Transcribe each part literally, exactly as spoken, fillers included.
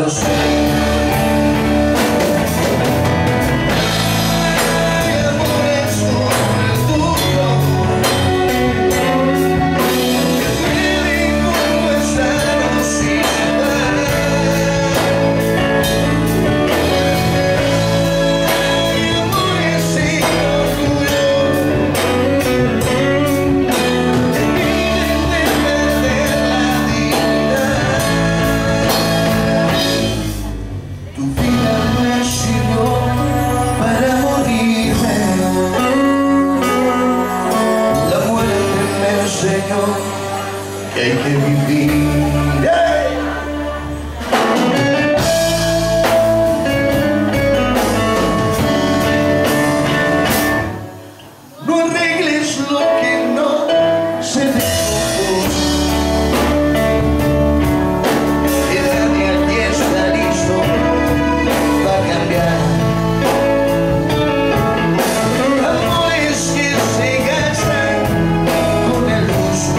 lo sé. Que hay que vivir. ¡Hey! No arregles lo que no se dejó. Que nadie aquí está listo para cambiar. Amores que se gastan con el uso.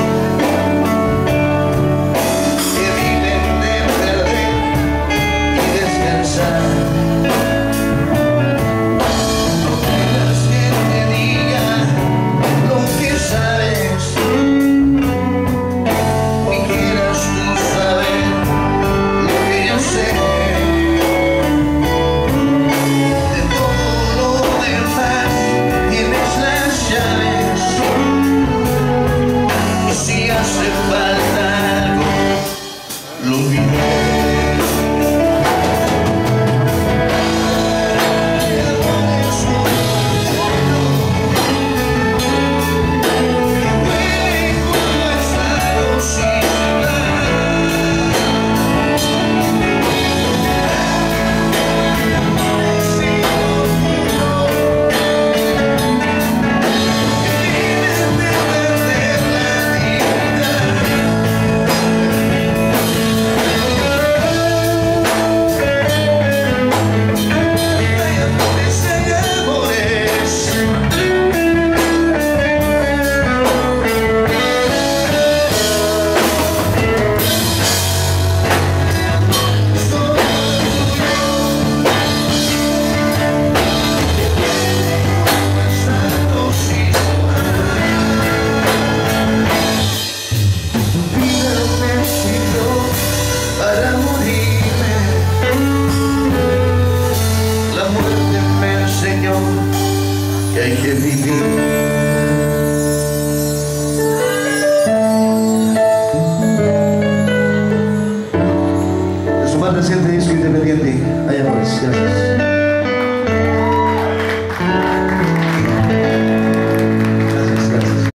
Que hay que vivir. De su más reciente disco independiente, Hay Amores. Gracias.